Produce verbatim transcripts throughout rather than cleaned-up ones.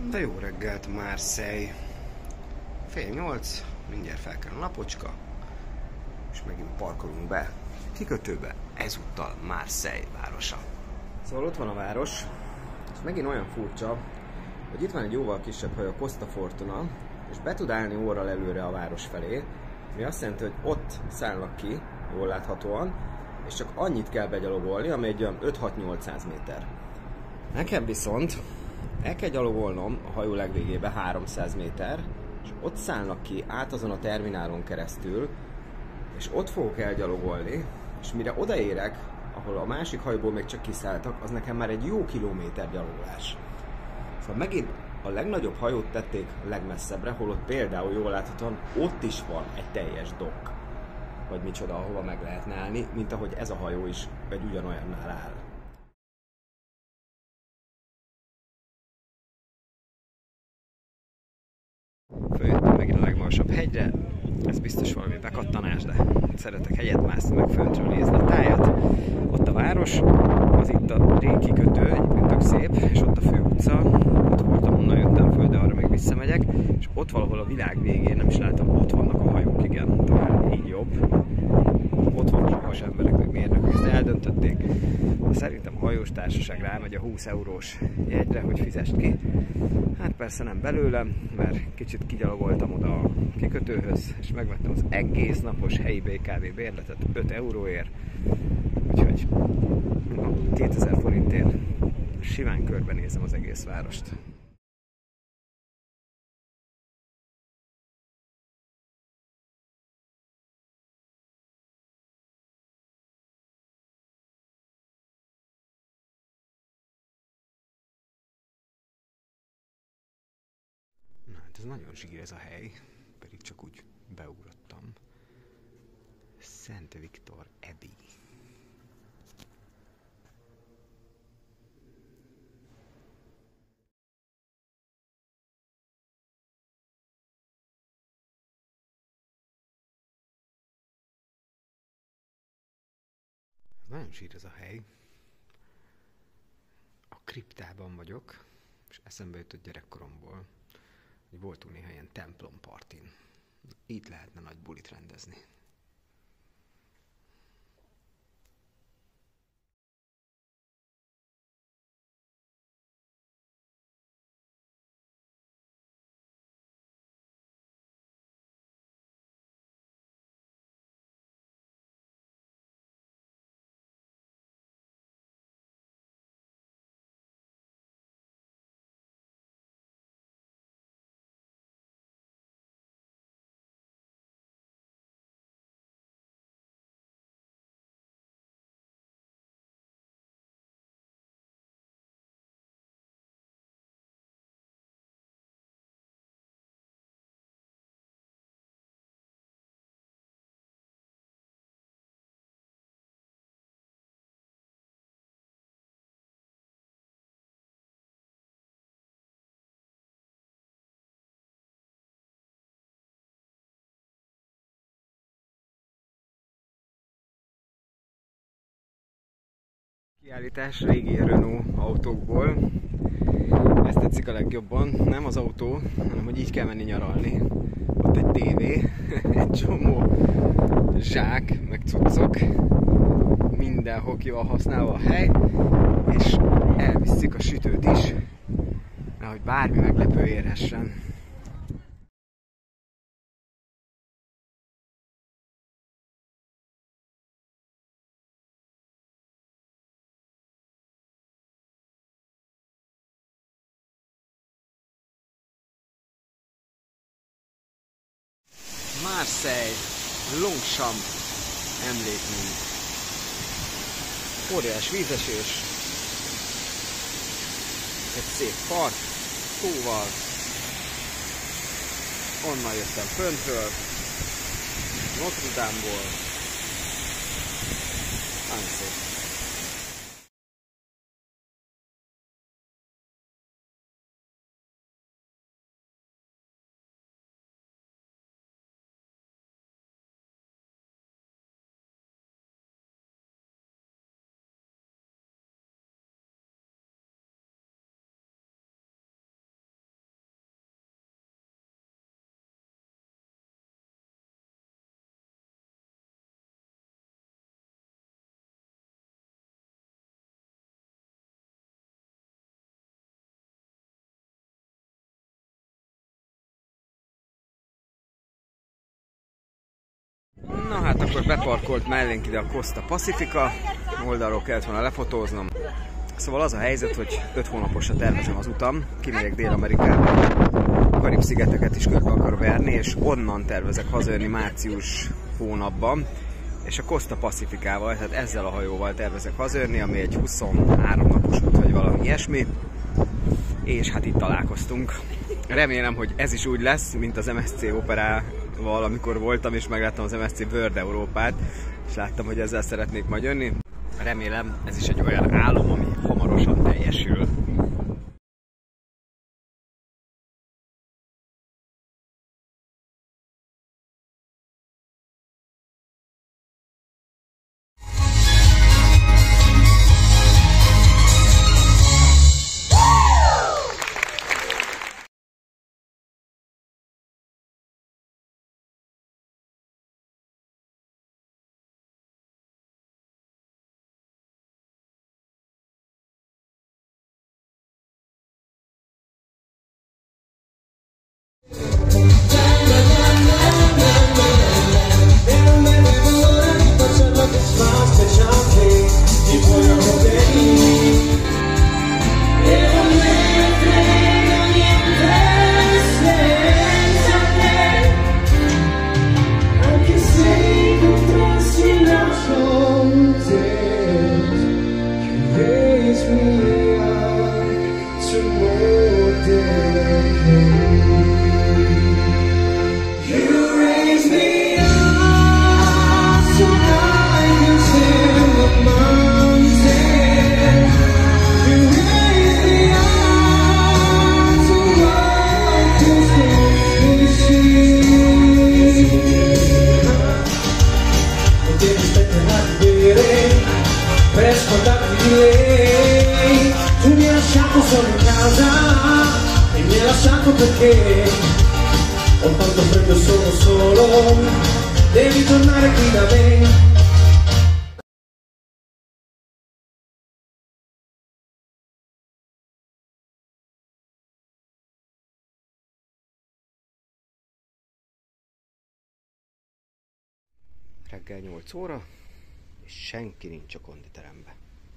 De jó reggelt, Marseille. Fél nyolc, mindjárt fel kell a napocska, és megint parkolunk be kikötőbe, ezúttal Marseille városa. Szóval ott van a város, és megint olyan furcsa, hogy itt van egy jóval kisebb hajó, a Costa Fortuna, és be tud állni óral előre a város felé, ami azt jelenti, hogy ott szállnak ki, jól láthatóan, és csak annyit kell begyalogolni, ami egy olyan öt-hat-nyolcszáz méter. Nekem viszont el kell gyalogolnom a hajó legvégébe háromszáz méter, és ott szállnak ki át azon a terminálon keresztül, és ott fogok elgyalogolni, és mire odaérek, ahol a másik hajóból még csak kiszálltak, az nekem már egy jó kilométer gyalogolás. Szóval megint a legnagyobb hajót tették a legmesszebbre, holott például jól láthatóan ott is van egy teljes dokk, vagy micsoda, ahova meg lehetne állni, mint ahogy ez a hajó is egy ugyanolyannál áll. Följöttem megint a legmagasabb hegyre, ez biztos valami bekattanás, de szeretek hegyet mászni, meg föntről nézni a tájat. Ott a város, az itt a régi kikötő, egyébként tök szép, és ott a főutca, ott voltam, onnan jöttem föl, de arra még visszamegyek, és ott valahol a világ végén, nem is látom, ott vannak a hajók, igen, talán így jobb. Ott vannak a havas emberek, meg mérnökök, ezt eldöntötték. De szerintem a hajós társaság rámegy a húsz eurós jegyre, hogy fizest ki. Hát persze nem belőlem, mert kicsit kigyalogoltam oda a kikötőhöz, és megvettem az egész napos helyi bé ká vé bérletet öt euróért. Úgyhogy kétezer forintért simán körbenézem az egész várost. Na hát ez nagyon zsír ez a hely, pedig csak úgy beugrottam. Szent Viktor Abbey. Nagyon zsír ez a hely. A kriptában vagyok, és eszembe jutott gyerekkoromból, hogy voltunk néha ilyen templom partin. Itt lehetne nagy bulit rendezni. Kiállítás régi Renault autókból. Ezt tetszik a legjobban. Nem az autó, hanem hogy így kell menni nyaralni. Ott egy tévé, egy csomó zsák, meg cuccok. Minden hokival használva a hely. És elviszik a sütőt is, nehogy bármi meglepő érhessen. Marseille, Longchamp emlékmű. Óriás vízesés. Egy szép park, tóval. Onnan jöttem föntről, Notre Dame-ból. Nagyon szép. Na hát akkor beparkolt mellénk ide a Costa Pacifica, oldalról kellett volna lefotóznom. Szóval az a helyzet, hogy öt hónaposra tervezem az utam, kimegyek Dél-Amerikába, a Karib-szigeteket is körbe akarok verni, és onnan tervezek hazajönni március hónapban, és a Costa Pacificával, tehát ezzel a hajóval tervezek hazajönni, ami egy huszonhárom napos út, vagy valami ilyesmi, és hát itt találkoztunk. Remélem, hogy ez is úgy lesz, mint az em es cé Operával, amikor voltam, és megláttam az em es cé World Európát, és láttam, hogy ezzel szeretnék majd jönni. Remélem, ez is egy olyan álom, ami hamarosan teljesül. Perché ho tanto freddo, sono solo, devi tornare qui da me. Reggel nyolc óra, és senki nincs a konditeremben.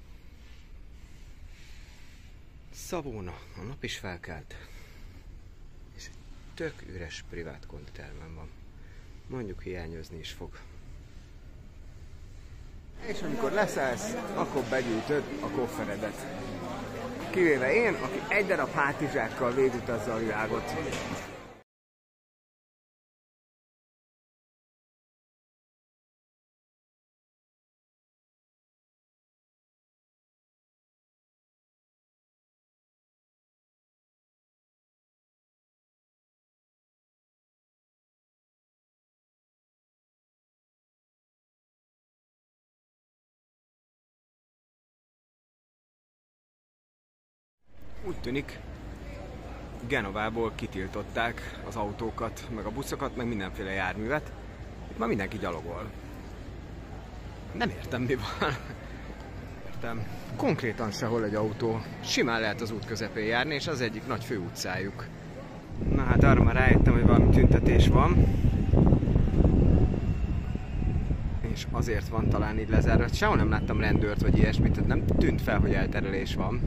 Szavóna, a nap is felkelt, és egy tök üres privát konditeremben van. Mondjuk hiányozni is fog. És amikor leszállsz, akkor begyűjtöd a kofferedet. Kivéve én, aki egy darab hátizsákkal végigutazza a világot. Úgy tűnik, Genovából kitiltották az autókat, meg a buszokat, meg mindenféle járművet. Itt már mindenki gyalogol. Nem értem, mi van. Értem. Konkrétan sehol egy autó. Simán lehet az út közepén járni, és az egyik nagy főutcájuk. Na hát arra már rájöttem, hogy valami tüntetés van. És azért van talán így lezárva. Sehol nem láttam rendőrt, vagy ilyesmit, tehát nem tűnt fel, hogy elterelés van.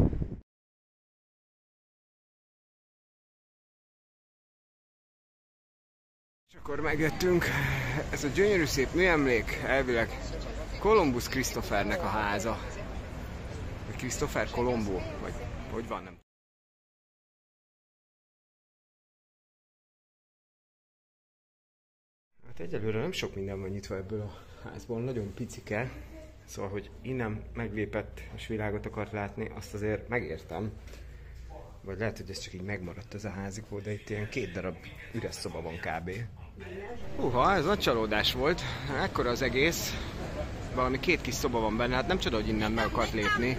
És akkor megjöttünk, ez a gyönyörű szép műemlék, elvileg Columbus Christophernek a háza. Vagy Christopher Colombo, vagy hogy van, nem. Hát egyelőre nem sok minden van nyitva ebből a házból, nagyon picike. Szóval, hogy innen meglépett és világot akart látni, azt azért megértem. Vagy lehet, hogy ez csak így megmaradt ez a házikó, de itt ilyen két darab üres szoba van kb. Húha, ez nagy csalódás volt. Ekkora az egész. Valami két kis szoba van benne, hát nem csoda, hogy innen meg akart lépni.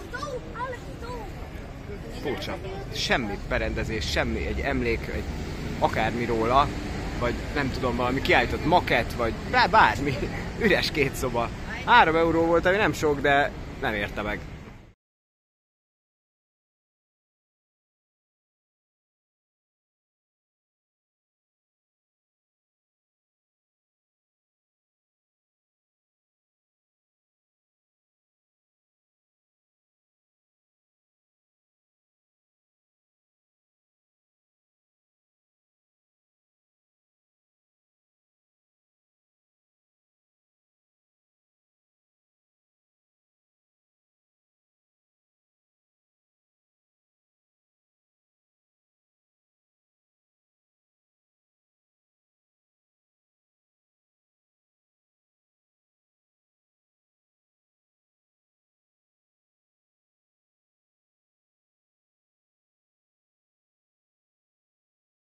Furcsa. Semmi berendezés, semmi, egy emlék, egy akármi róla, vagy nem tudom, valami kiállított makett, vagy bármi. Üres két szoba. Három euró volt, ami nem sok, de nem érte meg.